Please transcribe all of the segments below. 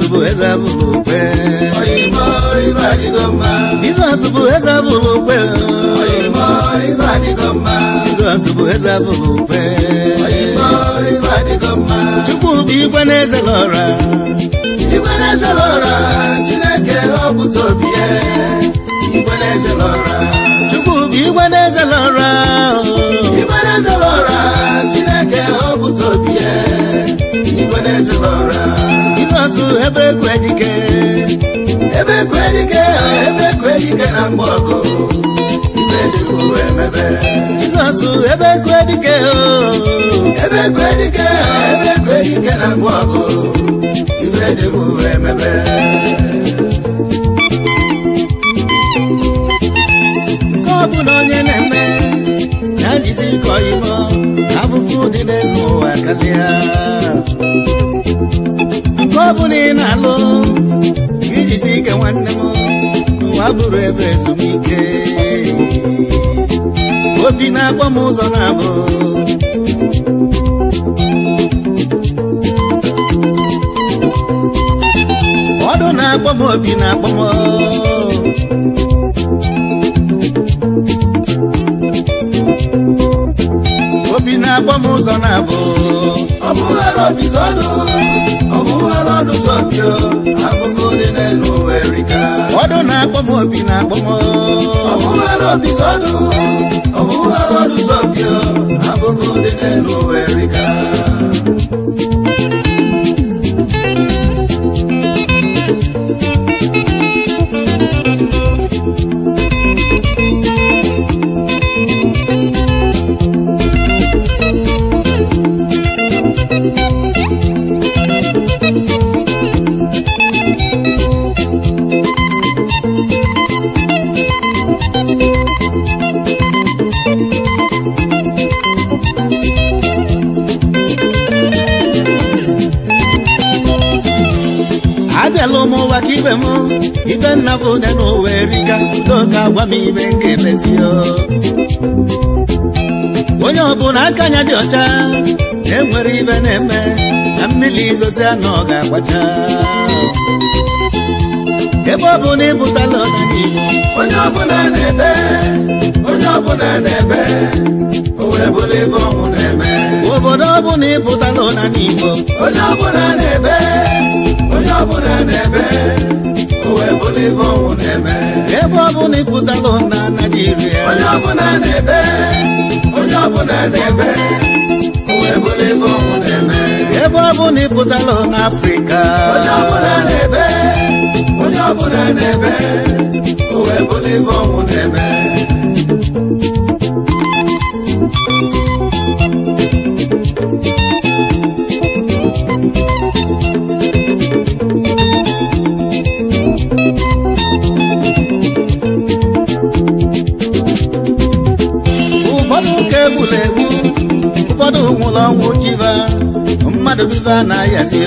bụ eze bulukwe oyimo ibadịgọmma Jizọs bụ eze bulukwe oyimo ibadịgọmma Jizọs bụ eze bulukwe oyimo ibadịgọmma Chukwu bụ igwe na-eze lọra igwe na-eze lọra Chineke họpụta obi ya igwe na-eze lọra Chukwu bụ igwe na-eze lọra igwe na-eze lọra Chineke họpụta obi ya igwe na-eze lọra Jizọs ebe ekwe dike ebe ekwe dike na mgbọgụ ife dịbụ emebe Jizọs ebe ekwe dike ebe ekwe dike na mgbọgụ ife dịbụ emebe nke ọ bụ na onye na-eme ya jisi ike ọyịbọ afụfụ dị n'elu ụwa karịa nke ọ bụ na ị na-alụ ijisi ike nwanne m n'ụwa bụrụ ebe ezumike obi na-akpọ m ụzọ na-abụ ọdụ na-akpọ m obi na-akpọ m obi na-akpọ m ụzọ na-abụ ọmụghara obi zọdụ ọmụghara ọdụ zọbio afụfụ dị n'elu erika ọdụ na-akpọ m obi na-akpọ m ọmụghara obi zọdụ ọmụghara ọdụ zọbio afụfụ dị n'elu erika abịala ụmụnwa ka ibe m ibe nna bụ onye n'ụwa erika udo ka agwa m ibe nke emezi onye ọbụla aka anya dị ọcha na-enwere ibe na-eme na mmiri izozi anọ ga-agbacha ebe ọ bụ na ịpụtala ọdịnihu onye ọbụla na-ebe o wee bụrụ ebe ọnwụ na-eme obodo ọ bụ na ịpụtala ọdịnihu onye ọbụla na-ebe o wee bụrụ ebe ọnwụ na-eme ebe ọ bụ na ịpụtala na Naịjirịa onye ọbụla na-ebe o wee bụrụ ebe ọnwụ na-eme ebe ọ bụ na ịpụtala n'Afrịka onye ọbụla na-ebe o wee bụrụ ebe ọnwụ na-eme ụfọdụ ka egbula egbu ụfọdụ nwụrụ ọnwụ chiva mmadụ biva na-ayazi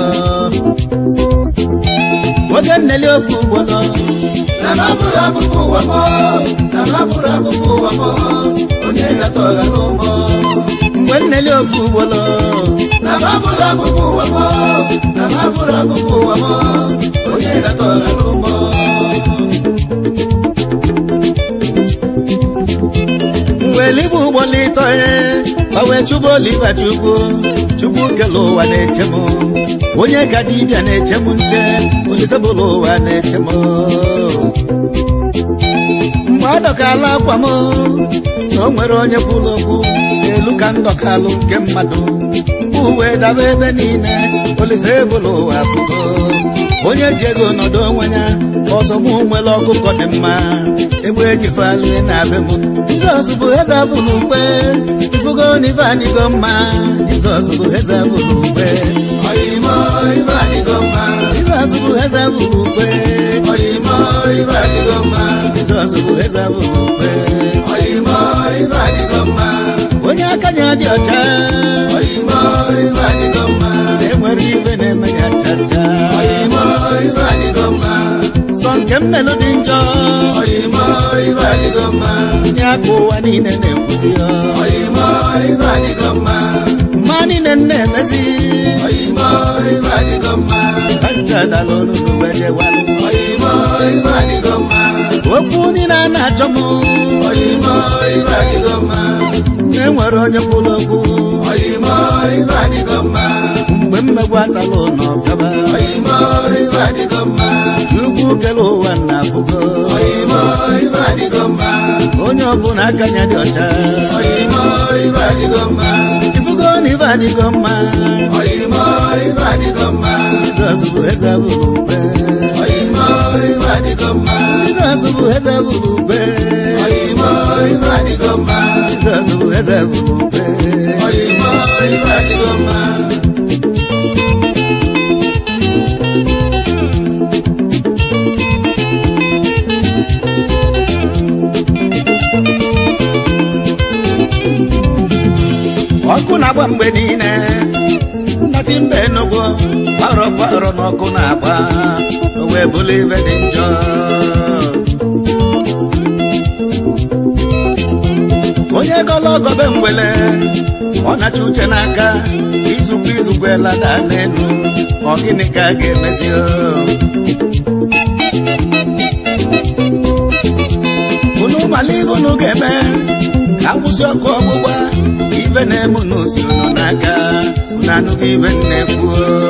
oge nneli ofu ugboro na mabụrụ abụbụ ụwa m onye gata ọha n'ụmụ mgbe nneli ofu ugboro na mabụrụ abụbụ ụwa m onye gata ọha n'ụmụ mgbe eligbo ugboro ịtọ gbanwe chụba oliva chukwu kele ụwa na-eche m onye ka dibịa na-eche m nche olisebụlụ ụwa na-eche m mgbe ọ dọkala akwa m na o nwere onye kwuru okwu n'elu ka ndọkalụ nke mmadụ mgbe uwe daba ebe niile olisebụlụ ụwa pụgo onye ji ego nọdụ onwe ya ọzọ m nwere ọkụkọ dị mma egbe ejifali na be m Jizọs bụ eze bulukwe ifugo n'ife adịgo mma Jizọs bụ eze bulukwe oyimo ife adịgo mma Jizọs bụ eze bulukwe oyimo ife adịgo mma Jizọs bụ eze bulukwe oyimo ife adịgo mma onye aka ya dị ọcha oyimo ife adịgo mma enwere ibe na-eme ya chacha oyimo ife adịgo mma sọ nke mmelụ dị njọ oyimo ife adịgo mma nye aka ụwa niile na-ekwuzi oyimo ife adịgo mma mma niile na-emezi oyimo ife adịgo mma dalo n'ugbeje walu oyimo ibadigoma okwu ni na na-achọmụ oyimo ibadigoma enwere onye kwuru okwu oyimo ibadigoma mgbe mmegbu atalụ n'ọfịaba oyimo ibadigoma Chukwu kere ụwa na afụgo oyimo ibadigoma onye ọbụla aka ya dị ọcha oyimo ibadigoma ifugo na ife adịgo mma oyimo ibadigoma Jizọs bụ eze bụrụ ube oyimo ibadigoma Jizọs bụ eze bụrụ ube oyimo ibadigoma Jizọs bụ eze bụrụ ube oyimo ibadigoma ọkụ na-agba mgbe niile nnati mbe Enugu kwarọ n'ọkụ na-agba o wee bụrụ ibe dị njọ onye gọlọgọbe mgbele ọ na-achọ uche n'aka izukwa elada n'elu ọ gịnị ka a ga-emezi unu mala ihe unu ga-eme ka akwụsị ọkụ ọgbụgba ibe na-eme n'osi unu n'aka unu anụghị ibe na-ekwu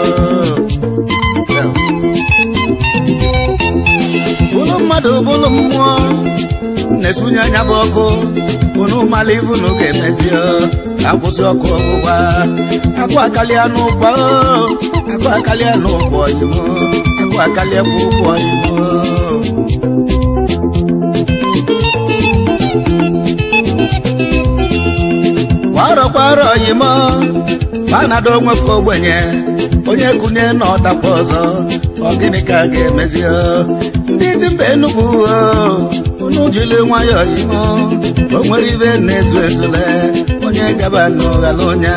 unu mmadụ bụrụ mmụọ na-esunye anya bụ ọkụ unu mala ihe unu ga-emezi ka akwụsị ọkụ ọgbụgba akụ akalịa n'ụkwa akụ akalịa n'ụkwa oyimo akụ akalịa kwa ụkwa oyimo kwaro oyimo fanado onwefe ogbenye onye kunye na ọdakwa ọzọ ọ gịnị ka a ga-emezi ndị dị mba Enugu unu jiri nwayọ oyimo o nwere ibe na-ezu ezule onye gaba n'ụghala onye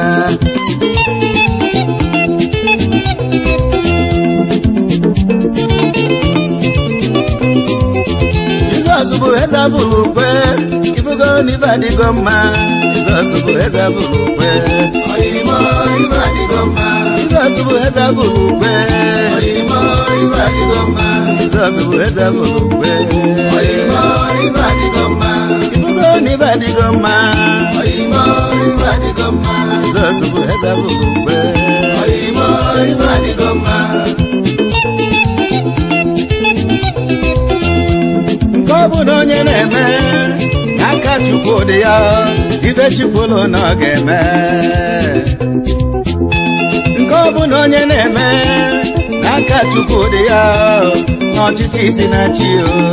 Jizọs bụ eze bụrụ ukwe ifugo n'ife adịgo mma Jizọs bụ eze bụrụ ukwe oyimo ibadigoma Jizọs bụ eze bụrụ ukwe oyimo ibadigoma Jizọs bụ eze bụrụ ukwe oyimo ibadigoma ifugo n'ife adịgo mma oyimo ibadigoma Jizọs bụ eze bụrụ ukwe oyimo ibadigoma nke ọ bụ na onye na-eme n'aka Chukwu dị ya ibe Chukwulu na ọ ga-eme nke ọ bụ na onye na-eme n'aka Chukwu dị ya n'ọchịchị isi na-achị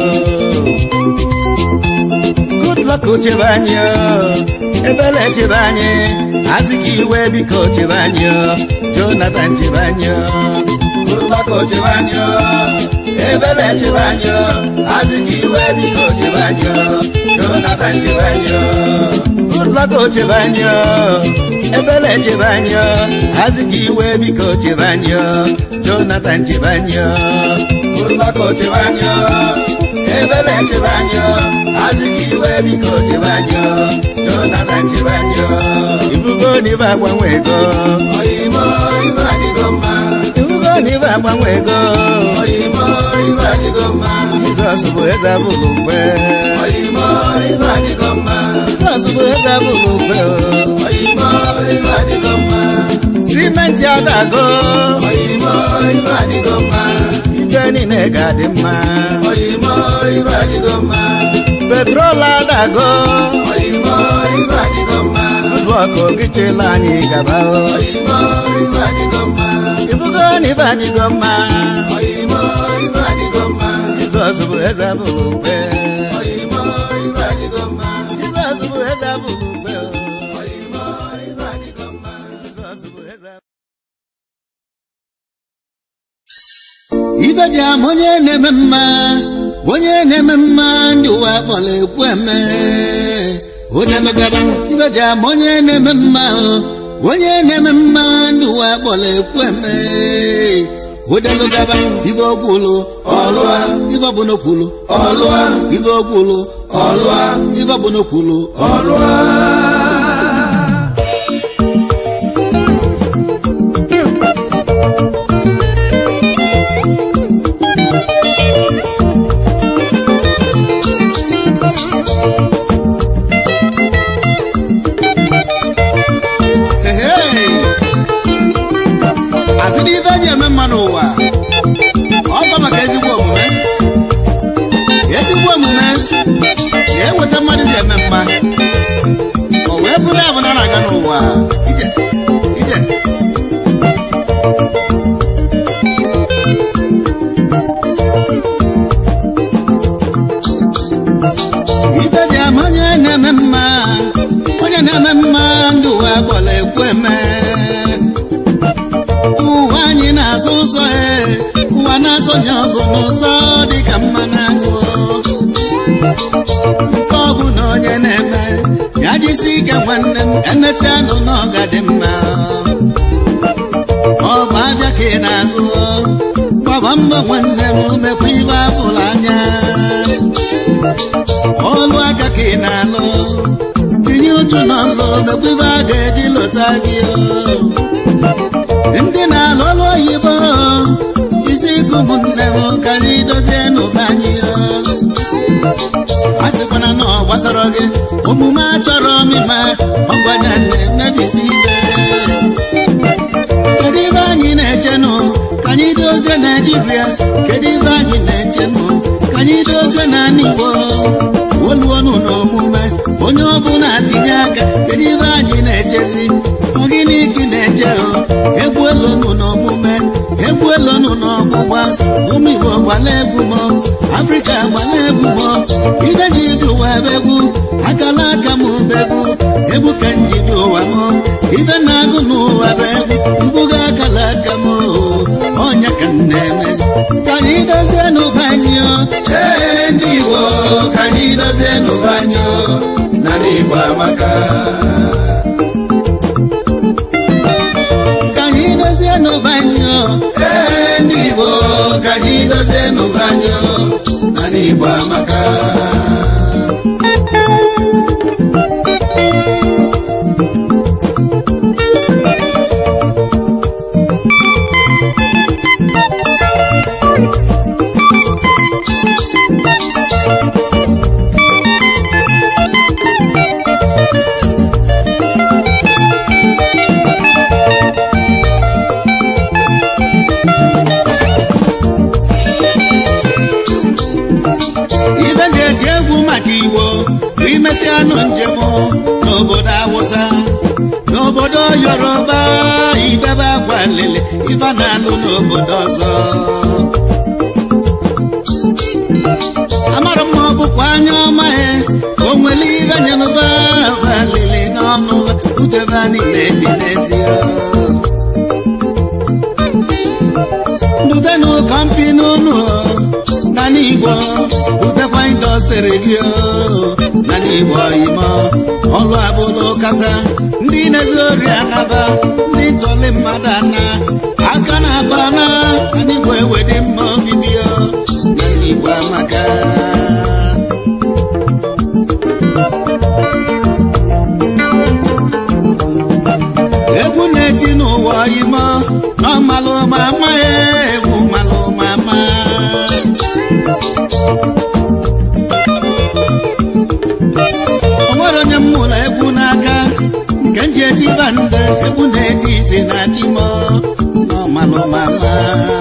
good luck chebe anyị ebele chebe anyị azịka iwe biko chebe anyị Jonathan chebe anyị good luck chebe anyị ebele chebe anyị azịka iwe biko chebe anyị Jonathan chebe anyị good luck chebe anyị ebele chebe anyị azịka iwe biko chebe anyị Jonathan chebe anyị good luck chebe anyị ebele chebe anyị azịka iwe biko chebe anyị Jonathan chebe anyị ifugo n'ibe agbanwe ego oyimo ibadigoma ifugo n'ibe agbanwe ego oyimo ibadigoma Jizọs bụ eze bụrụ ukwe oyimo ibadigoma Jizọs bụ eze bụrụ ukwe oyimo ibadigoma simenti adago oyimo ibadigoma ibe niile ga-adị mma oyimo ibadigoma petrol adago oyimo ibadigoma ụlọọkụ gị chela anyị gaba oyimo ibadigoma ifugo n'ibe adịgo mma oyimo ibadigoma Jizọs bụ eze bụrụ ukwe oyimo ibadigoma Jizọs bụ eze bụrụ ukwe oyimo ibadigoma Jizọs bụ eze ibe ji ama onye na-eme mma ndị ụwa kpọrọ ekwu eme onye lụgaba ibe ji ama onye na-eme mma ndị ụwa kpọrọ ekwu eme onye lụgaba ibe okwulu ọlụa ibe ọbụla okwulu ọlụa ibe okwulu ọlụa ibe ọbụla okwulu ọlụa asị n'ife eji eme mma n'ụwa ọkwa maka ezigbo omume na-eweta mmadụ ji eme mma o wee bụrụ abụ na na-aga n'ụwa ije ife ji ama onye na-eme mma ndị ụwa gbọla ekwu eme ụwa anyị na-asọ ụsọ ụwa na-asọnye ọgụ n'ụsọ dịka mmanụ agụ nke ọ bụ na onye na-eme ya jisi ike nwanne m emesịa nụ na ọ ga dị mma ọ bụ aja ka ị na-azụ gbaba mbọ nwanne m mekwa ibe abụrụ anya ọlụ aka ka ị na-alụ tinye uchu n'ọlụ mekwa ibe a ga-eji lụta gị ndị na-alụ ọlụ oyibo isi ike ụmụnne m ka anyị dozie n'ụba anyị a sịkwana na ọ gbasara gị omume achọrọ mịma ọgwanya na-emebisi ibe kedu ibe anyị na-echenụ ka anyị dozie Naijiria kedu ibe anyị na-echenụ ka anyị dozie n'ala Igbo oluonu na omume onye ọbụla tinye aka kedu ibe anyị na-echezi ogini gị na-eche egwu elonu na omume egwu elonu na ọgbụgba ụmụ Igbo gbala egwu m Afrika gbala egwu m ibe ji bi ụwa begwu akala aka m begwu egwu ka njibi ụwa m ibe na-agụ n'ụwa bụ egwu ibuga akala aka m ọnya ka m na-eme ka anyị dozie n'ụba anyị ndị Igbo ka anyị dozie n'ụba anyị na n'Igbo amaka ka anyị dozie n'ụba anyị ndị Igbo ka anyị dozie n'ụba anyị na n'Igbo amaka anụ njem n'obodo Awụsa n'obodo Yoruba ibebe akwa lele ife na-alụ n'obodo ọzọ amara m ọ bụkwa anya ọma o nwere ibe nyenuba lele n'ọnụ utebe niile dị n'ezie ndudenu kampi n'ụnụ na n'Igbo utekwa indọstrị gị na n'Igbo imo ọlụ abụlụ kasa ndị na-ezu ori anaba ndị ntọli mmadụ ana aka na-agba na n'Igbo ewedị mma obibi na n'Igbo amaka egwu na-eti n'ụwa imo na ọmalụ ma ama egwu malụ ma ama onye mmụla egwu n'aka nke nji eti bande egwu na-eti isi na chimo n'ọmalụmama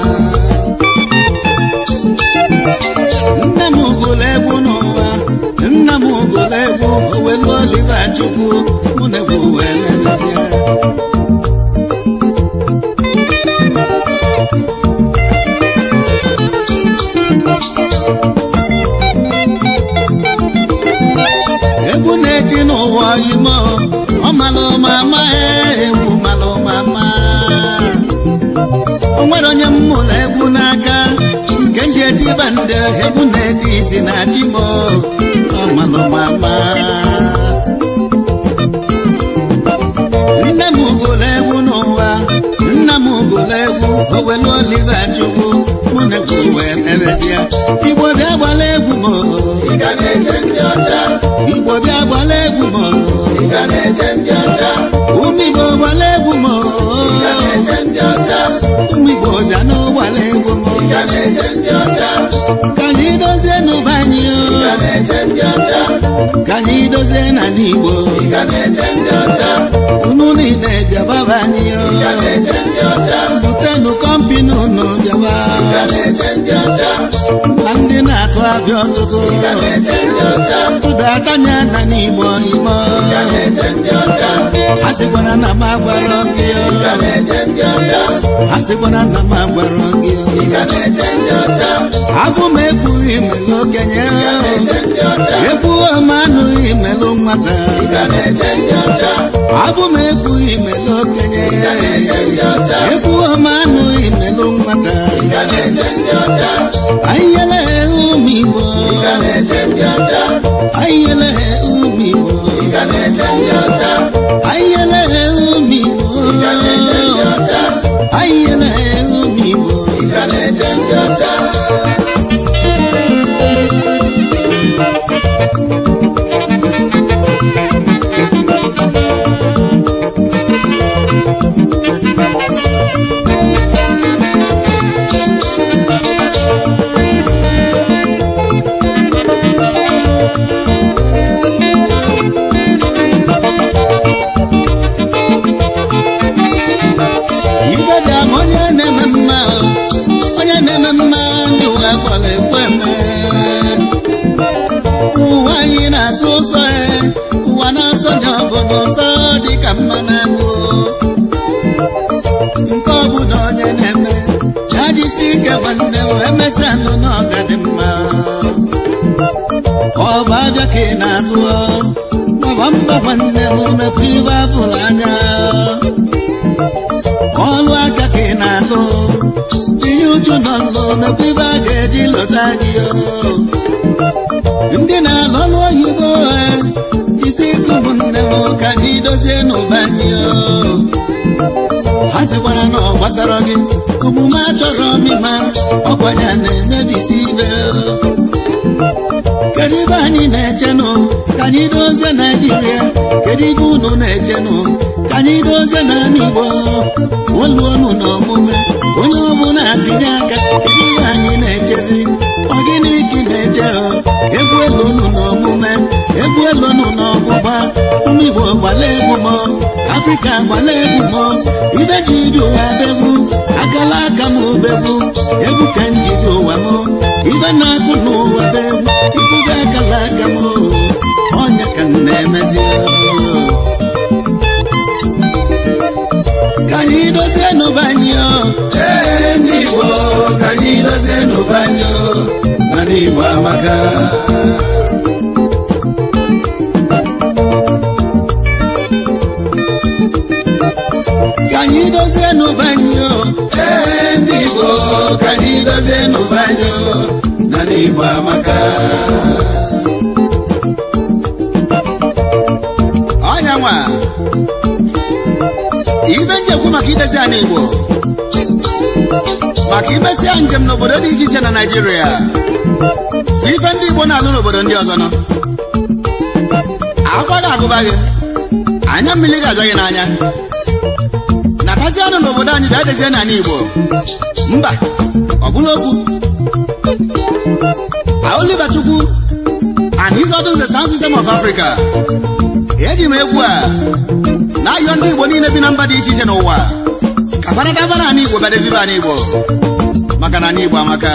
nne m ugolo egwu n'ụwa nna m ugolo egwu owelu Oliva Chukwu mụ na egwu wee mebezie egwu na-eti n'ụwa imo ọmalụmama egwu malụmama o nwere onye mmụla egwu n'aka nke nji eti bande egwu na-eti isi na chimo ọmalụmama nne m ugolo egwu n'ụwa nna m ugolo egwu owelu Oliva Chukwu mụ na egwu wee mebezie Igbo bịa gbala egwu m Igbo bịa gbala egwu m ụmụ Igbo gbala egwu m ụmụ Igbo bịa n'ụgbala egwu m ka anyị dozie n'ụba anyị ka anyị dozie n'ala Igbo unu niile bịaba anyị zutenụ kọmpini unu bịaba na ndị na-atụ abịa ọtụtụ tụdatanya n'ala Igbo ime ha sịkwana na m agwara gị ha sịkwana na m agwara gị afụ m ekpughị imelu okenye ekpughị m anụghị imelu nwata afụ m ekpughị imelu okenye ekpughị m anụghị imelu nwata anyị yele ụmụ Igbo anyị yele ụmụ Igbo anyị yele ụmụ Igbo anyị yele ụmụ Igbo ụwa anyị na-asụ ụsọ ụwa na-asọnye ọbụla ụsọ dịka mmanụ agụ nke ọbụla onye na-eme ya jisi ike nwanne emesịa ndụ na ọ ga-adị mma ọ bụ abịa ka ị na-azụ gbaba mba nwanne m mekwa ibe abụrụ anya ọlụ aka ka ị na-alụ tinye uchu nọ nlụ mekwa ibe a ga-eji lụta gị ndị na-alụ ọlụ oyibo isi ike ụmụnne m ka anyị dozie n'ụba anyị ha sịkwara na ọ gbasara gị omume achọrọ ọmịma ọkwanye na-emebisi ibe kedu ibe anyị na-echenụ ka anyị dozie Naijiria kedu ibe unu na-echenụ ka anyị dozie n'ala Igbo oluonu na omume onye ọbụla tinye aka kedu ibe anyị na-echezi ọ gịnị ka ị na-eche egwu elonu na omume egwu elonu na ọgbụgba ụmụ Igbo gbala egbumo Afrịka gbala egbumo ibe ji ibi ụwa begbu akala aka m begbu egwu ka njibi ụwa m ibe na-akụ n'ụwa begbu ifuga akala aka m ọnya ka m na-emezi ka anyị dozie n'ụba anyị ndị Igbo ka anyị dozie n'ụba anyị mana Igbo amaka ka anyị dozie n'ụba anyị ndị Igbo ka anyị dozie n'ụba anyị mana Igbo amaka ọnya nwa ibe njekwu maka idezi anyị Igbo maka imesịa njem n'obodo dị iche iche na Naịjirịa ife ndị Igbo na-alụ n'obodo ndị ọzọ nọ akwa ga-agụba gị anya mmiri ga-agọ gị n'anya natazi anụ n'obodo anyị bịa dezie n'ala Igbo mba ọ bụla okwu Oliver Chukwu and his authors the sound system of Africa eji m egwu a na-ayọ ndị Igbo niile bi na mba dị iche iche n'ụwa ka banataba n'ala Igbo badezibe ala Igbo maka na ala Igbo amaka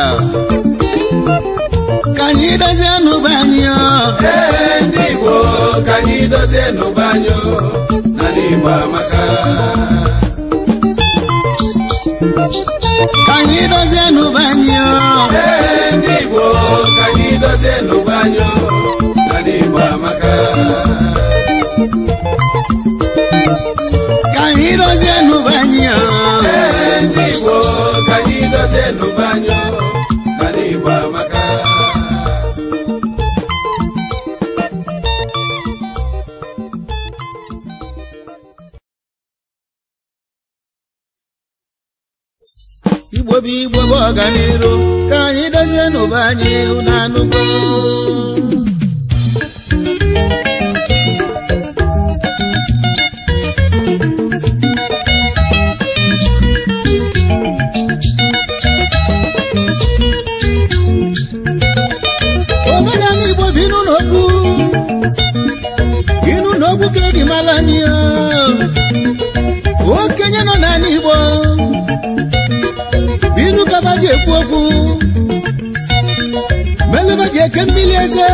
ka anyị dozie n'ụba anyị ndị Igbo ka anyị dozie n'ụba anyị n'ala Igbo amaka ka anyị dozie n'ụba anyị ndị Igbo ka anyị dozie n'ụba anyị n'ala Igbo amaka ka anyị dozie n'ụba anyị ndị Igbo ka anyị dozie n'ụba anyị n'ala Igbo amaka Igbo bụ Igbo bụ ọganiru ka anyị dozie n'ụba anyị unu anụgo omenala Igbo anyị okenye nọ n'ala Igbo ilu kaba ji ekwu okwu meleba ji eke mmiri eze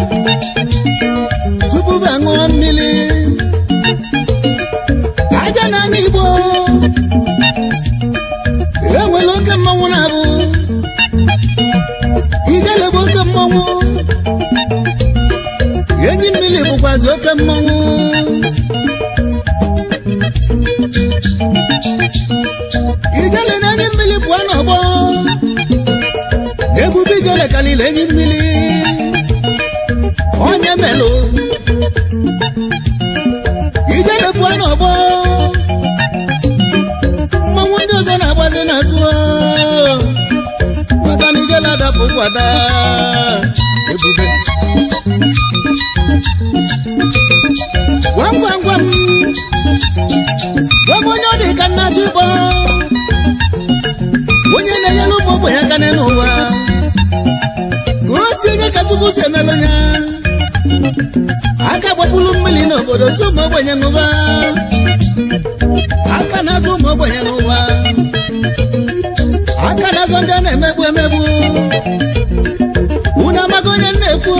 tupu ba ṅụọ mmiri abịa n'ala Igbo enwere oke mmanwụ na-abụ Ijele bụ oke mmanwụ enyi mmiri bụkwazi oke mmanwụ Ijele na enyi mmiri pụọ n'ọgbọ Ebube Ijele kalile enyi mmiri onye melụ Ijele pụọ n'ọgbọ mmanwụ ndị ọzọ na-agbazi n'azụ maka na Ijele adapụ kwada Ebube gwam onye ọ dị ka nna Chukwu onye na-enyere ụmụ ogbenye aka n'ụwa ka o si enye ka Chukwu si emelụ ya aka gbapụrụ mmiri n'obodo si ụmụ ogbenye n'ụwa aka na-azụ ụmụ ogbenye n'ụwa aka na-azụ ndị a na-emegbu unu amaghị onye na-ekwu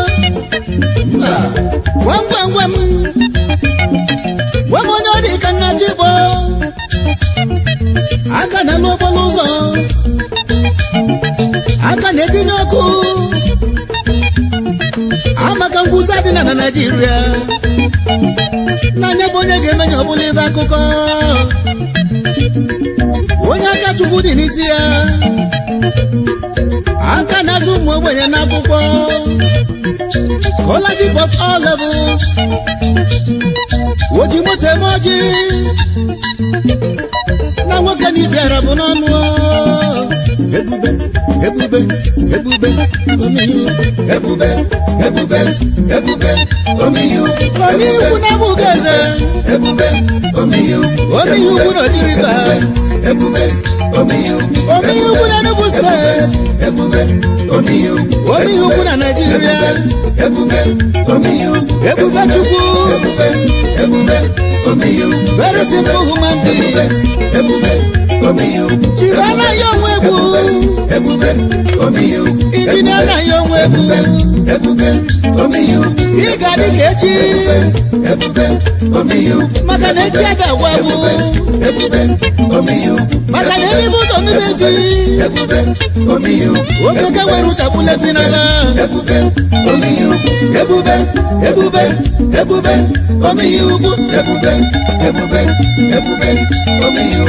gwam onye ọ dị ka nna Chukwu aka na-alụ okporo ụzọ aka na-etinye ọkụ amaka ngwụzi adị na Naịjirịa n'anya bụ onye ga-emenye ọbụla ibe akụkọ onye aka Chukwu dị n'isi ya aka na-azụ ụmụ ogbenye n'akwụkwọ scholarship of all levels oji moto eme ọjị na nwoke na ịbịara bụ n'ọnụ Ebube omiyu Ebube omiyu ukwu na-abụghị eze Ebube omiyu ukwu na Odiriba Ebube omiyu ukwu na Enugu steeti Ebube omiyu ukwu na Naịjirịa Ebube omiyu Chukwu Ebube omiyu very simple human being Ebube omiyu Chief anaghị onwe egwu Ebube omiyu injinia anaghị onwe egwu Ebube omiyu ị ga-adị ka echi Ebube omiyu maka na echi adagwa bụ Ebube omiyu maka na eluigwe ụzọ ndị mebi Ebube omiyu okeke nwere ụchagbule fi n'ala Ebube omiyu Ebube omiyu ukwu Ebube omiyu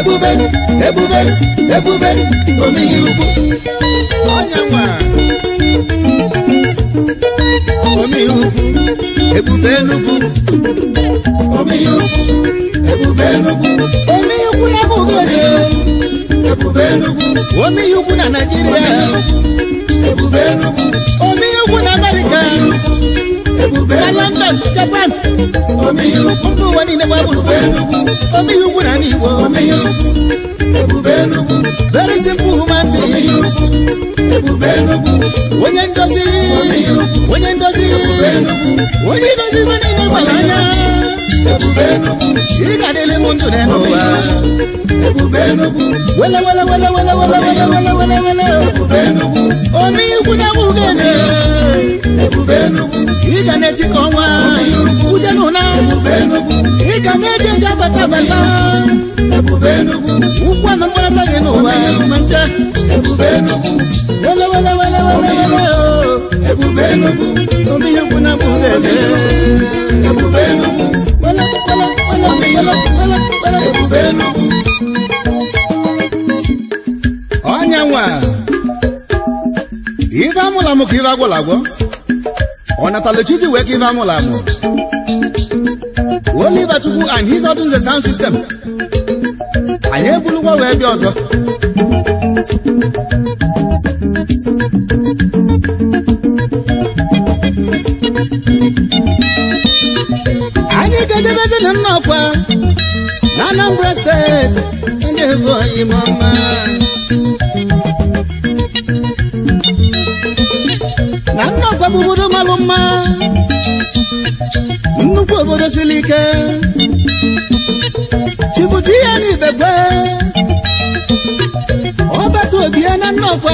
Ebube omiyu ukwu onye nwa omiyu ukwu Ebube Enugu omiyu Ebube Enugu omiyu ukwu na abụghị eze Ebube Enugu omiyu ukwu na Naịjirịa Ebube Enugu omiyu ukwu na Amerịka Ebube na London Japan omiyu mba ụwa niile gba gburugburu omiyu ukwu na ndị Igbo omiyu Ebube Enugu very simple human being Ebube Enugu onye ndozi onye idozi ibe niile gbara anya Ebube Enugu ị ga-adịrị m ndụ n'ụwa Ebube Enugu wele Ebube Enugu omikwu na abụghị eze Ebube Enugu ị ga na-eti ka ọnwa uje n'ụna ị ga na-eje nje bata Ebube Enugu ụkwụ ama mkparata gị n'ụwa ma nche Ebube Enugu wele Ebube Enugu omikwu na abụghị eze Ebube Enugu Ebube Enugu ọnya nwa ife amụla mụ ka ife agwụla agwọ ọ natala chiji wee ka ife amụla amụ Oliver Chukwu and his Odunze sound system anyị ebulukwa wee bịa ọzọ anyị ga-edebezi na nnọkwa na Anambra steeti ndị bụ ime ọma na Anọkwa bụ obodo malụ mma, nnukwu obodo siri ike. Chibutu ihe n'Ibekwe, ọbata obi ya na Nnọkwa.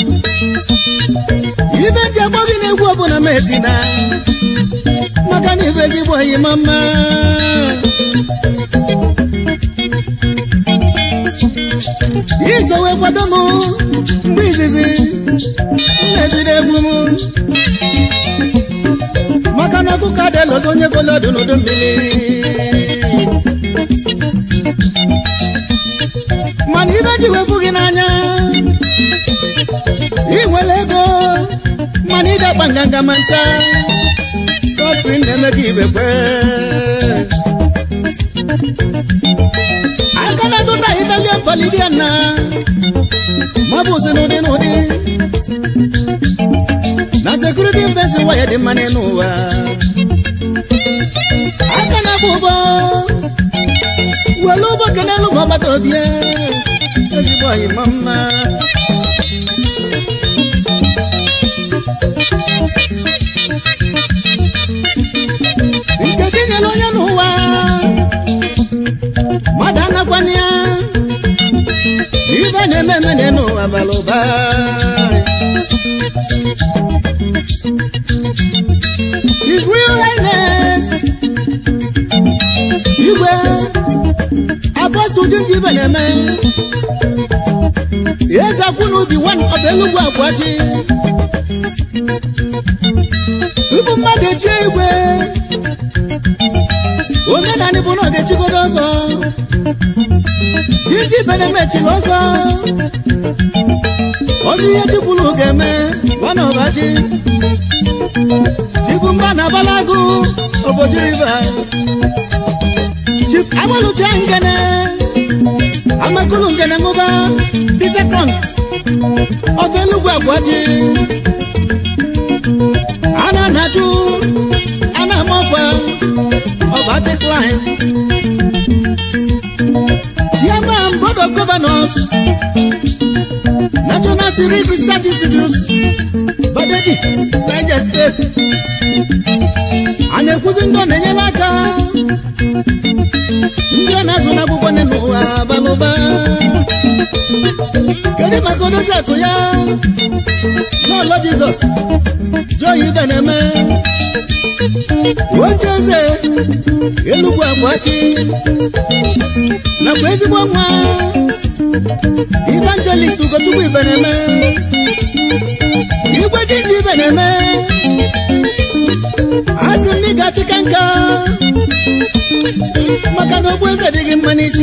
Ibe ndị agbọghị na-egwu ọbụla ma etina, maka na ibe ezigbo enyi mama. Iso wee kwado m mgbe izizi na-ebido egwu m, maka na ọkụkọ adịla ọzọ onye golo ọdụ n'udu mmiri. Mana ibe ji wefu gị n'anya, ị nwere ego mana ị dakpa nganga ma ncha. Godfrey na-eme gị Ibekwe, aka na-atụta Italian Bolivian na mabusi n'ụdị na security fence waya dị mma n'ụwa. Aka na-abụ ụbọ welu ụbọ kenelu ma ọgbata obi ezigbo anyị mma. Nke tinyere onye n'ụwa mmadụ anakwanye ya, ibe na-eme n'ụwa bara ụba. His Royal Highness Igwe Apostle Jinji Beneme Eze Akwunubi one of Enugu Akwachi, Ibu mmadụ echi Igwe omenani bụ na ọ ga-echigodo ọzọ. Jinji Beneme chigo ọzọ, ọzọ ihe chikwulu ga-eme nwana ọbachi. Chief Mba na Balagu Oboji River, Chief Amalucha Ngene Amakulu Ngene Nguba, the second of Enugu Akwachi. Ana Naju, Ana Mokwa Obachi Klein, Chairman Board of Governors, National Syrian Research Institutes, Badeji, Niger State. Anekuzi ndo nenyela aka, ndị na-azụ n'akwụkwọ n'ụwa balụba. Kedu maka odozi akụ ya n'ụlọ Jizọs Joy Beneme, Ocheze Enugu Akwachi, nakwa ezigbo nwa Evangelist Ugochukwu Beneme, Igwe Jinji Beneme. Asị m ga-achị ka nka, maka na ogbu eze dị gị mma n'isi.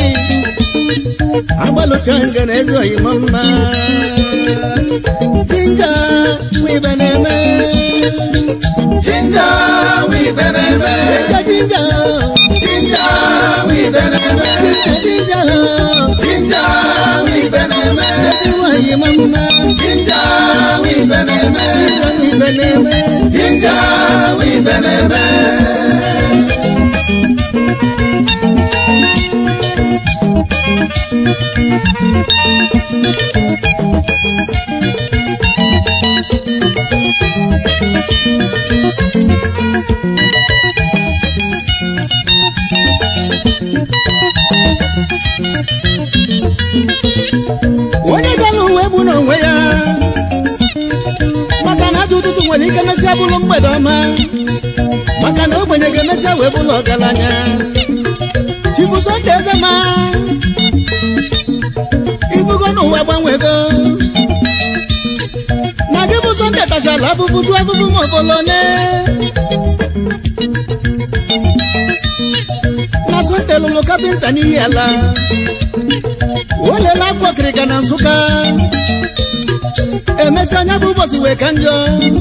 Agbalụcha Ngene ezi oyi mma. Jinja wi Beneme, Jinja wi Beneme, Jinja Jinja wi Beneme, Jinja Jinja wi Beneme, ezi oyi mma. Jinja wi Beneme, Wi Beneme, Jinja wi Beneme. onye gara uwe bụ n'onwe ya, maka na ajọ ụtụtụ nwere ike mesịa bụrụ mgbede ọma, maka na ogbenye ga-emesịa wee bụrụ ọgaranya. Chifu Sunday Ezema ibugo n'ụwa gbanwego, na gị bụ Sunday tasala abụbụ du abụbụ ma ọbụlone. Na Sunday lụrụ kapịnta n'ihi ala, o lele akwa ọkịrịka na Nsụka, emesi anya bụ ụbọchị wee ka njọ.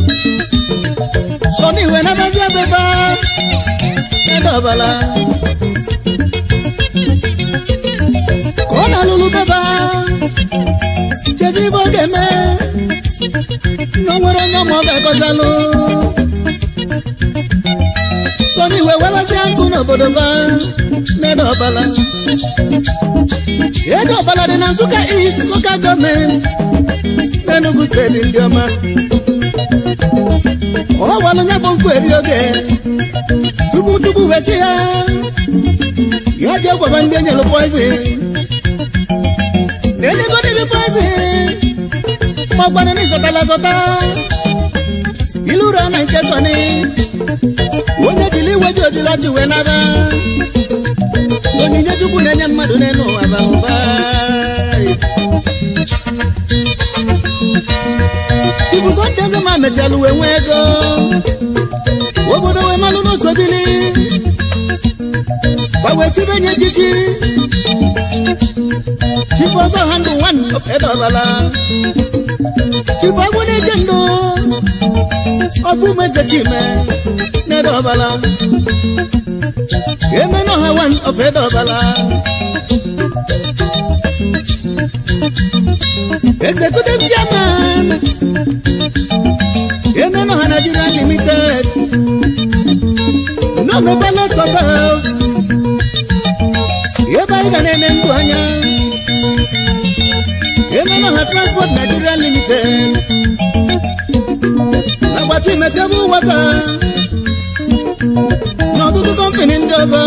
Sọ n'iwe na-adazi abeba ebe ọbala, ka ọ na-alụlụ beba chezi ibe ọ ga-eme na o nwere onye ma ọ ga-agọzalụ. Sọ n'iwe webazie nkụ n'obodo ba n'ede ọbala. Ede ọbala dị na Nsụka East Local Government n'Enugu Steeti ndị ọma. o wala nya bon kweri oge tubu wesi ya je kwa bande nyelo poison nene go de poison mo gba ni sota ilura na nke so ni wonye dili weji oji lati we na ba onyinye chukwu na-enye mmadụ n'elu ụwa ba Chifu Sunday Zema mesialu we nwe ego obodo we malụ n'ụsọ bili fawe chibenye chichi Chifu ọzọ handụ one of Edobala Chifu agwụ na-eche ndụ ọbụ meze chime n'Edobala Emeno ha one of Edobala Executive Chairman Emeno ha Nigeria Limited No me Palace Hotels Eba iga nene mbu anya Emeno ha Transport Nigeria Limited Nagbachi Metebu Water N'ọtụtụ company ndị ọzọ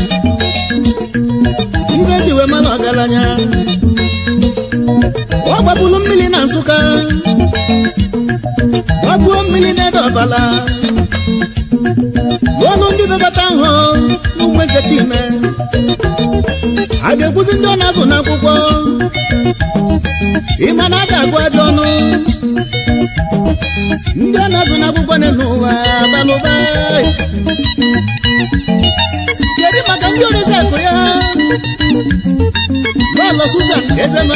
ibe ji we mmanụ ọgaranya ọ gbapụrụ mmiri na Nsụka gbapuo mmiri n'Edobala ọnụ ndị bebata ahụ n'ugwu eze Chime a ga-ekwuzi ndị ọ na-azụ n'akwụkwọ ịma na ada agụ ajọ ọnụ ndị ọ na-azụ n'akwụkwọ n'ụwa balụba Kedu maka ndị orisi akụ ya Lolo Susan Ezema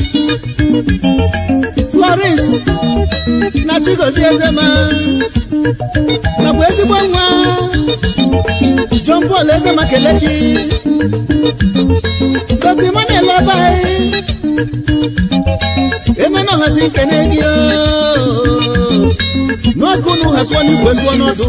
Florence na Chigozie Ezema nakwa ezigbo nwa John Paul Ezema Kelechi Dr. Emmanuel Obai Emeno hazi nkene gị n'ọkụ n'ụhasụọ n'igwe sụọ n'ọdụ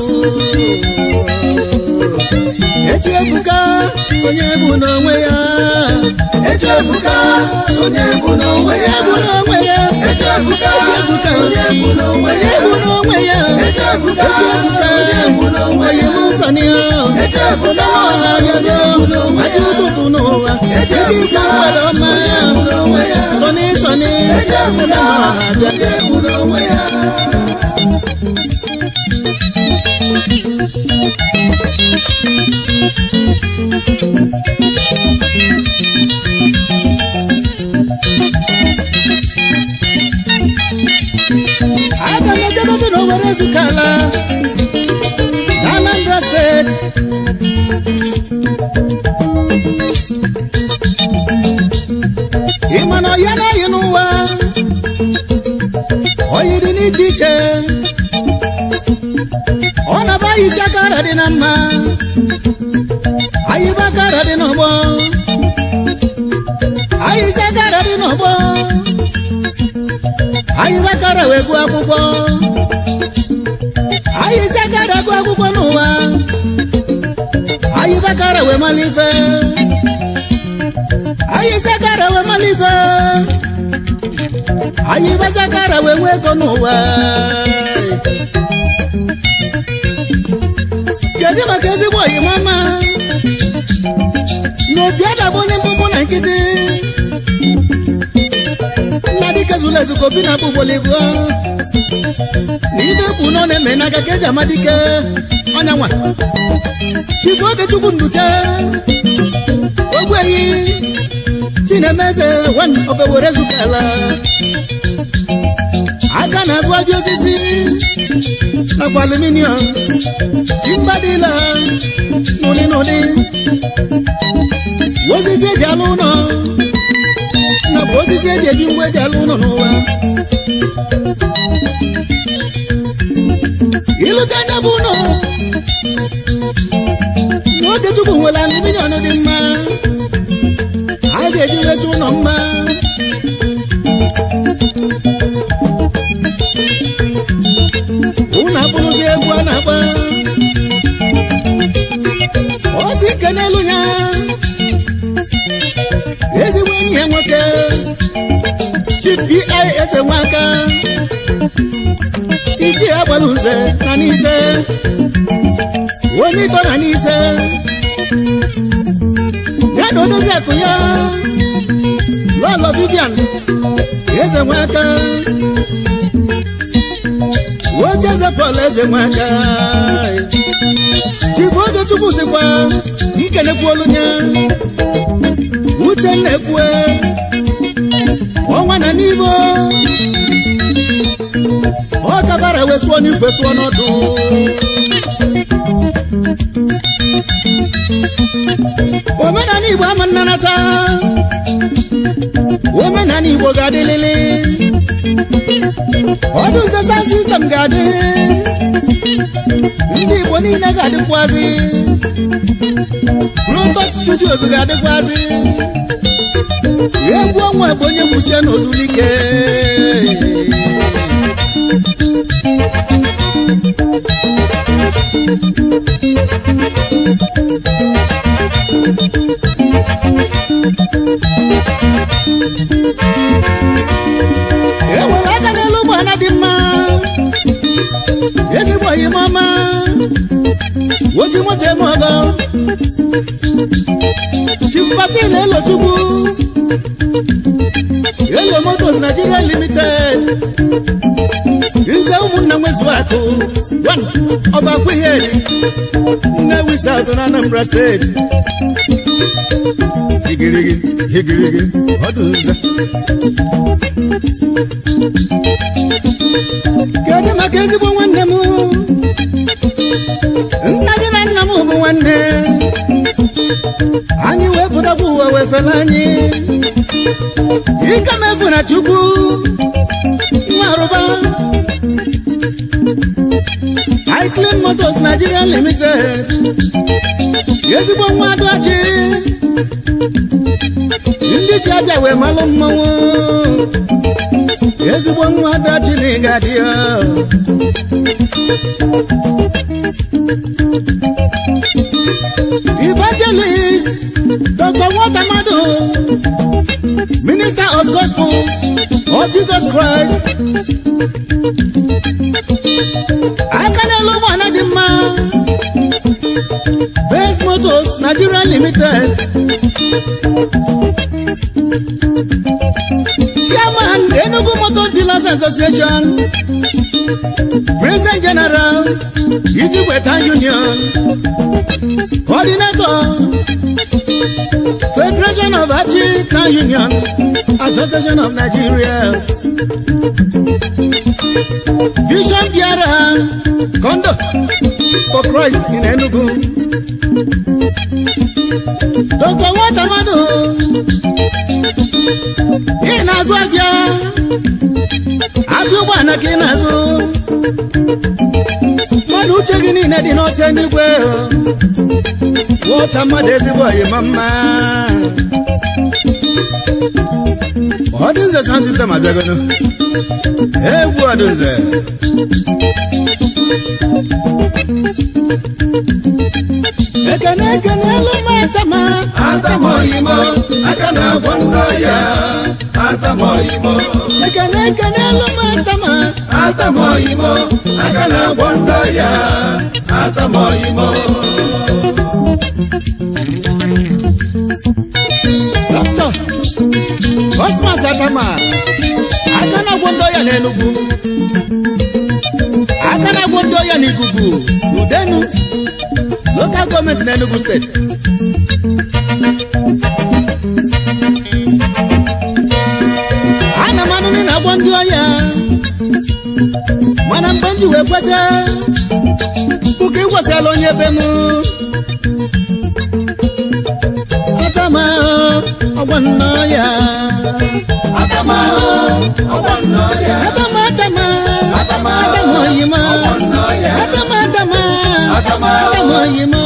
Echebuka onye bụ n'onwe ya Echebuka onye bụ n'onwe ya Echebuka onye bụ n'onwe ya Echebuka onye bụ n'onwe ya Musani Echebuka onye bụ n'onwe ya Aji ụtụtụ n'ụwa Egi ikwu mmadụ ọma Sọni Echebuka onye bụ n'onwe ya Aga mejebezi n'Owerri Ezukala Anambra State Ịmana ya na-eyi n'ụwa oyi dị n'iche iche ọ na-aba isi akara dị na mma ayiba akara dị n'ọgbọ ayisi akara dị n'ọgbọ ayiba akara wee gụọ akwụkwọ ayisi akara gụọ akwụkwọ n'ụwa ayiba akara wee malife ayisi akara wee malife ayiba akara wee nwee ego n'ụwa Kedu maka ezigbo oyi mama n'obi adagbo n'embụbụ na nkịtị nna dike zụlụ ezuko bi na bụgboligo na ibe kwu nọ na-eme n'aka ka eji amadike ọnya nwa Chifu Ogechukwu Nduche Ogweyi Chinemeze one of Owerri Ezukala aka na-azụ abịa osisi nakwa aluminium timba dila n'ụdị osisi eji alụ ụlọ nakwa osisi eji ebi ngwa eji alụ ụlọ n'ụwa ịlụta anya bụ ụlọ n'oge Chukwu nwere aluminium dị mma a ga-eji weta ụlọ mma Una bụrụzi egwu a na-agba ozi nke n'elu ya ezigbo enyi ya nwoke Chief P.I. Eze Nwaka iji agbalunze na n'ise onito na n'ise ya na odozi akụ ya Lolo Vivian eze nwaka Ocheze Paul eze nwaka Chifu Ogechukwu sikwa nkenekwu olunya Uche nnekwe ọnwa na n'ibo ọ kabara wesuo n'igwe suo n'ọdụ omenala Igbo ama nnanata omenala Igbo ga-adịlịlị ọdụ nze sound system ga-adị ndị Igbo niile ga-adịkwazị Protox Studios ga-adịkwazị egwu ọnwa bụ onye kwụsie n'ozulike enwere aka n'elu ụgbọala dị mma ezigbo oyi mama oji moto eme ọgọ Chief Basil Elochukwu Elo Motors Nigeria Limited Nze ụmụnna nwezu akụ one of Akwiheri Nnewi South na Anambra State higirigi ọdụ nze kedu maka ezigbo nwanne m nna gị na nna m bụ nwanne anyị wee pụtakwa ụwa wee fela anyị ike mefu na Chukwu nwarụba Iclean Motors Nigeria Limited ezigbo nwa Adụachi ndị ji abịa wee malụ mmanwụ ezigbo nwa Adụachi na ịgadị Evangelist Dr. Watamado Minister of Gospels of Jesus Christ Akanelo Wanadima Best Motors Nigeria Limited Chairman Enugu Motor Dealers Association President General Easy Western Union Coordinator Federation of African Union Association of Nigeria Vision Biara Kondo for Christ in Enugu Dr. Watamado Inazu Abia Abia Bwana Kinazu Madu uche gị niile dị n'ọsọ n'igwe Watamado ezigbo yi mama Ọdụnze sound system abịagono egwu ọdụnze ekene elu matama Atamoyimo akana gwando ya Atamoyimo ekene elu matama Atamoyimo akana gwando ya Atamoyimo Doctor Cosmas Atama akana gwando ya n'Enugu akana gwando ya n'Igugu n'Udenu local government in Enugu State ana manu ni na gwando ya mana mbenji we kwete buke gwasalo onye be mu Atama ogwando ya Atama ogwando ya Atamoyimo Atamoyimo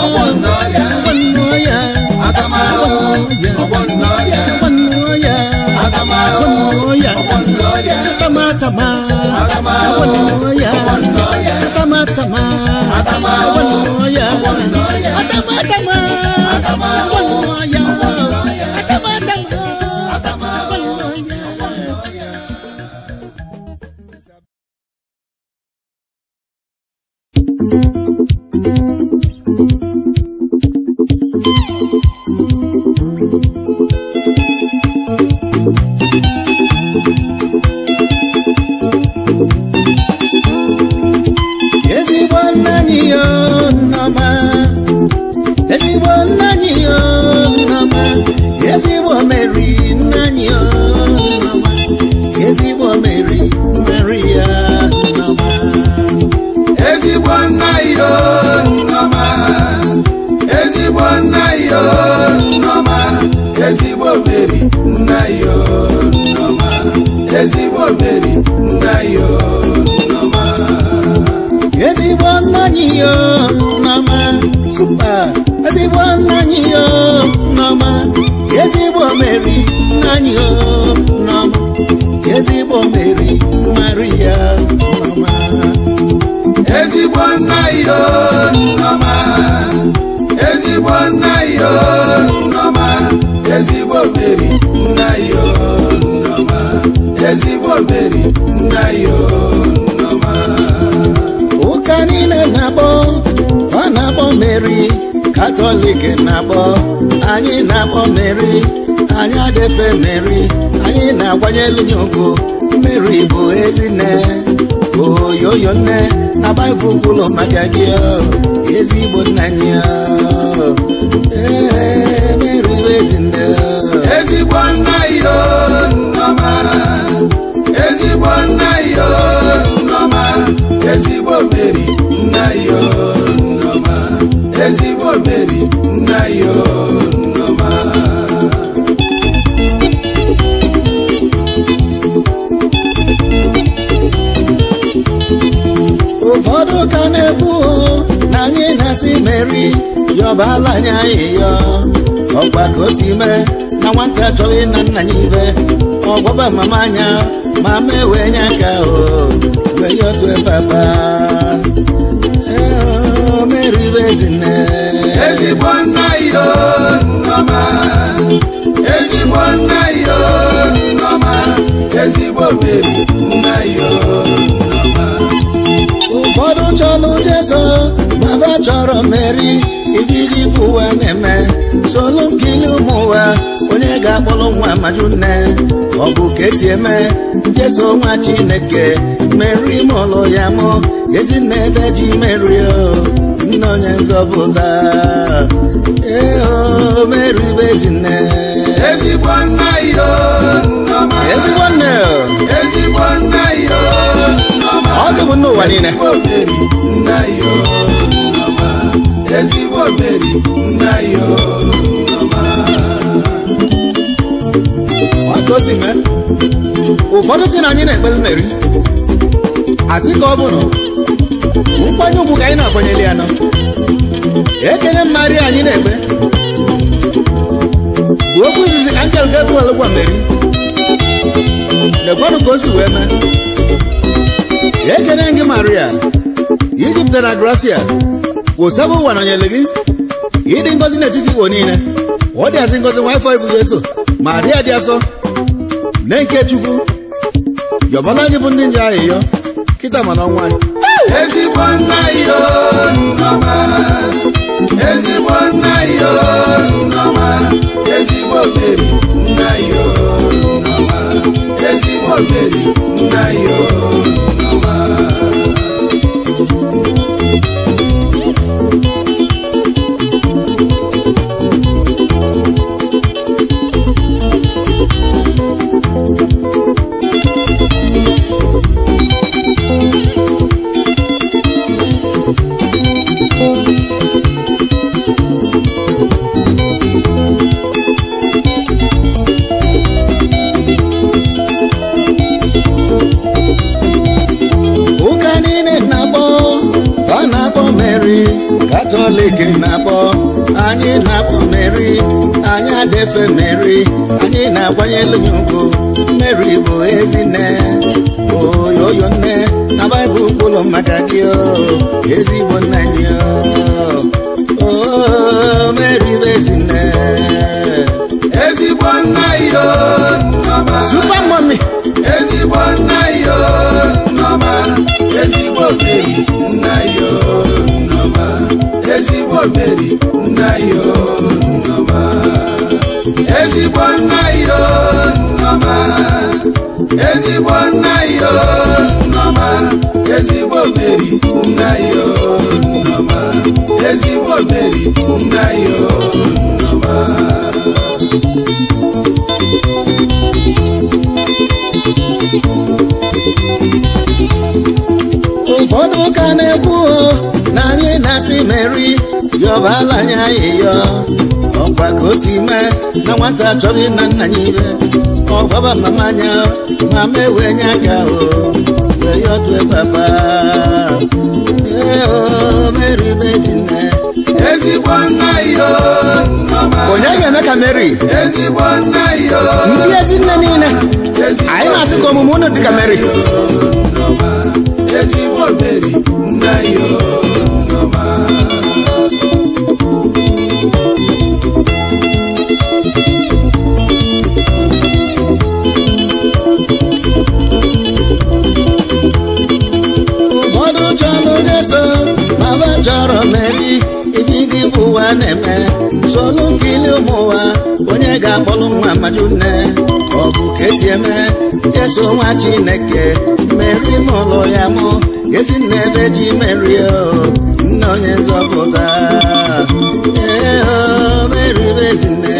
Catholic na-akpọ anyị na-akpọ Mary anyị adefe Mary anyị na-agbanyelu nyoko Mary bụ ezinne oyoyo nne na Bible kwuru maka gị ezigbo nna anyị Mary bụ ezinne ezigbo nna yo nnọma ezigbo nna yo nnọma ezigbo Mary nna yo ezigbo Mary nna yo nnọma ụfọdụ ka na-ekwu na anyị na-asị Mary yọbala anya ịyọ ọkwa ka o si mee na nwata chọrọ na nna ya ibe ọgbaba mama anya ma mewe nya aka wee yọtụ papa Mary bụ ezinne ezigbo nna yo nnọma ezigbo nna yo nnọma ezigbo Mary nna yo nnọma ụfọdụ chọrọ Jesu ma ba chọrọ Mary ijiji bụ ụwa na-eme solu nkili ụmụ ụwa onye ga-akpọrọ nwa maju nne ọ bụ ka esi eme Jesu nwa Chineke Mary mụrụ ya mụ ezinne ebe ji Mary nne onye nzọpụta Mary bụ ezinne ezigbo nna yo nnọma ezigbo nne ezigbo nna yo nnọma ọ dị bụ n'ụwa niile nna yo nnọma ezigbo Mary nna yo nnọma ọkụ o si mee ụfọdụ si na anyị na-ekpere Mary asị ka ọ bụ nọ nkwanye ugwu ka anyị na-akwanyere ya nọ ekele Maria anyị na-ekpe bụ okwu izizi ka Angel Gabriel gwa Mary lekwanụ ka o si wee mee ekele gị Maria Ijipụta na Gracia osebụ ụwa nọnyere gị ịdị ngọzi n'etiti igbo niile ọ dị asị ngọzi nwa afọ ibu Jesu Maria dị asọ nne nke Chukwu yọbala anyị bụ ndị nje ahịhịọ kịta mana ọnwa ezigbo nna yo nnọma ezigbo nna yo nnọma ezigbo Mary nna yo nnọma ezigbo Mary nna yo nnọma Catholic na-akpọ anyị na-akpọ Mary anyị adefe Mary anyị na-agbanyelu ya ugwu Mary bụ ezinne oyoyo nne na Bible kwuru maka gị ezigbo nna anyị Mary bụ ezinne ezigbo nna yo nnọma Super Mommy ezigbo nna yo nnọma ezigbo Mary nna yo ezigbo Mary nna yo Nneoma ezigbo nna yo Nneoma ezigbo nna yo Nneoma ezigbo Mary nna yo Nneoma ezigbo Mary nna yo Nneoma ụfọdụ ka na-ekwu na anyị na-asị Mary yọbala anyị ayịyọ ọkwa ka o si mee na nwata chọrọ ịna nna ya ibe ọgbaba mama anya ma mewe nye aka wee yọtụ papa Mary bezine ezigbo nna yo Nneoma onye ga-eme ka Mary ezigbo nna yo ndị ezinne niile anyị na-asị ka omume unu dị ka Mary ezigbo Mary nna yo Nneoma ụfọdụ chọrọ Jesu ma ba chọrọ Mary ife dị bụ ụwa na-eme solu nkili ụmụ ụwa onye ga-akpọlụ nwa maju nne ọ bụ ka esi eme Jesu nwa Chineke Mary mụlụ ya mụ ezi nna ebe ji Mary nna onye nzọpụta Mary bezinne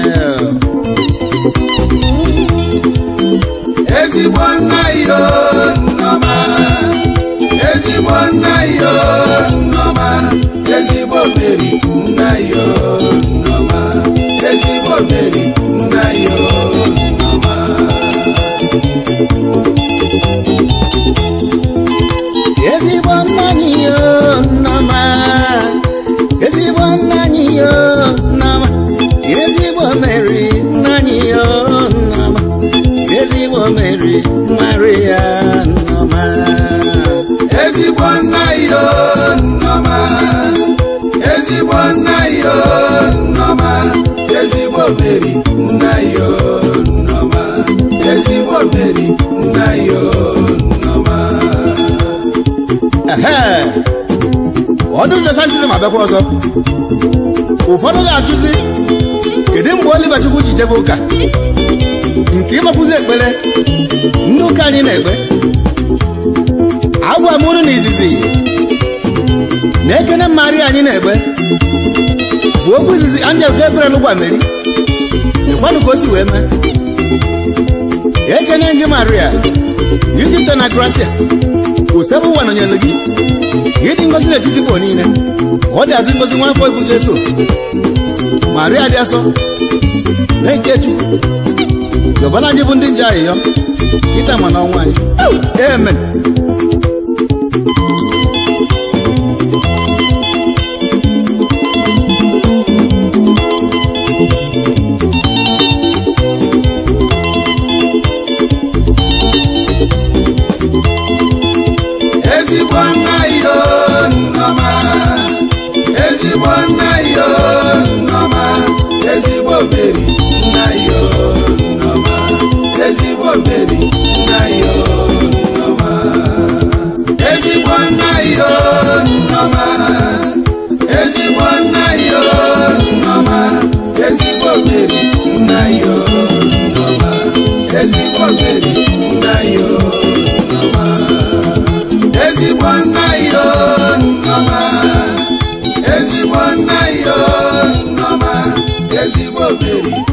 ezigbo nna yo Nneoma ezigbo nna yo Nneoma ezigbo Mary nna yo Nneoma ezigbo Mary nna yo Nneoma ezigbo nna anyị yo Nneoma ezigbo nna anyị yo Nneoma ezigbo Mary nna anyị yo Nneoma ezigbo Mary Maria Nneoma ezigbo nna yo Nneoma ezigbo nna yo Nneoma ezigbo Mary nna yo Nneoma ezigbo Mary nna yo Nneoma ọdụ nzesantizm abịakwa ọzọ ụfọdụ ga-ajụzi kedu mgbe Oliver Chukwu ji jebe ụka nke ịmakwụzi ekpere ndị ụka anyị na-ekpe agwa m unu n'izizi na ekene Maria anyị na-ekpe bụ okwu izizi Angel Gabriel gwa Mary ekwanụ ka o si wee mee ekene gị Maria Ijipte na Gracia osebe ụwa nọnyere gị ịdị ngozi n'etiti bụ niile ọ dị azụ ngozi nwa afọ ibu Jesu Maria dị asọ na-eke Chukwu yọbala anyị bụ ndị nje ayịyọ kịta ma n'ọnwa anyị amen ezigbo nna yo Nneoma ezigbo nna yo Nneoma ezigbo Mary nna yo Nneoma ezigbo Mary nna yo Nneoma ezigbo nna yo Nneoma ezigbo nna yo Nneoma ezigbo Mary nna yo Nneoma ezigbo Mary nna yo Nneoma ezigbo nna yo Nneoma ezigbo nna yo Nneoma ezigbo Mary